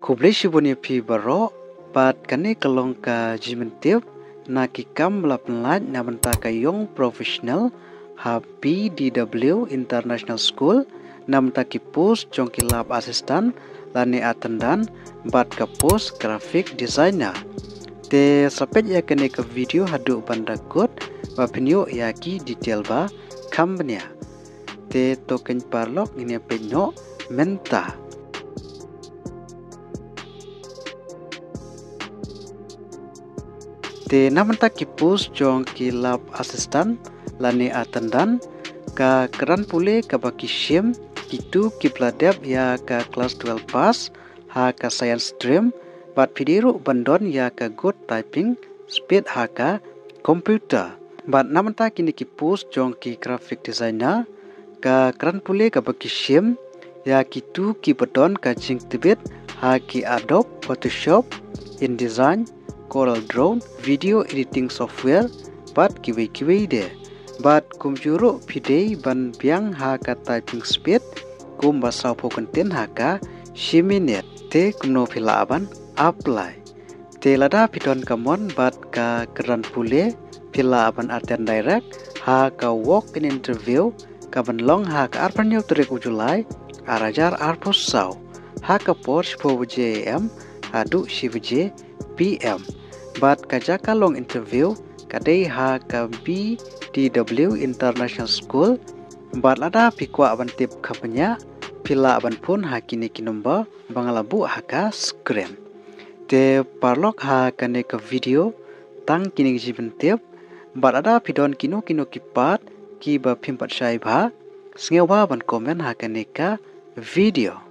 Kublai shibuni pi baro pat kane kalong ka jimentip na kikam lapnlaj na benta kayong professional ha PDW International School na benta ki post jong ki lab assistant lani atendan bat ka post graphic designer. Te sapet ya kane ka video hadu bandakut ba penyo ya ki detail ba kambnya. Te token parlok ini penyo menta. Te namanta ki post jong ki lab assistant lani atendan ka keran pule ka baki shim kitu ki pladep ya ka class 12 pass ha ka science stream bat pidiru bandon ya ka good typing speed ha ka computer. Bat namanta kini ki post jong ki graphic designer ka keran pule ka baki shim ya kitu ki badon ka jing tibet ha ki Adobe Photoshop, InDesign, Corel Draw, video editing software bat kiwi de. Bat kumjuru pidei ban biang ha ka typing speed kum basau po content ha ka shiminit te kumno pila aban apply. Te lada pidon kamon bat ka keran pule pila aban attend direct ha ka walk in interview ka ban long ha ka arpanyo turek ujulai arajar arposau ha ka Porsche po am adu shivje PM. Bat kajaka long interview kadai ha ka BDW International School bat lada pikwa aban tip kapanya pila aban pun ha kini kinomba bangalabu ha ka screen. Te parlok ha kane ka video tang kini jiben tip bat ada pidon kino kipat ki ba pimpat syai ba sngewa ban komen ha kane ka video.